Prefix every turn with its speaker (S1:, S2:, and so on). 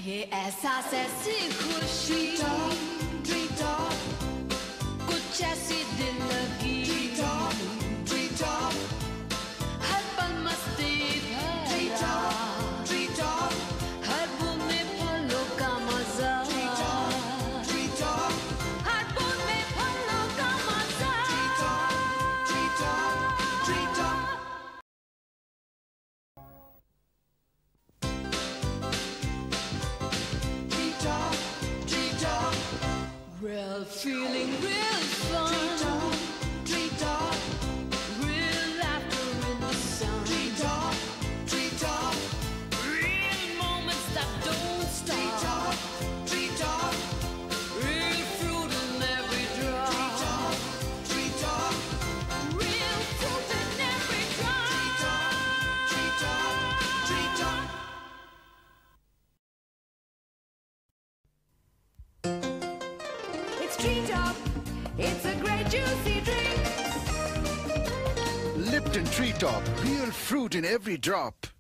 S1: ये एहसास ऐसी खुशी
S2: treat up,
S1: कुछ ऐसी दिल लगी
S2: treat up,
S1: हर पल मस्ती भरा
S2: treat up,
S1: हर बूंद में फलों का मजा
S2: treat up,
S1: हर बूंद में फलों का मजा
S2: treat up, treat up.
S1: Real feeling, real fun,
S2: Treat up,
S1: real laughter in the sun,
S2: treat up,
S1: real moments that don't
S2: treat
S1: stop,
S2: up,
S1: real fruit in every drop,
S2: treat up,
S1: real fruit in every drop.
S2: treat up.
S1: It's Treat Up. It's a great juicy drink.
S3: Lipton Tree Top, real fruit in every drop.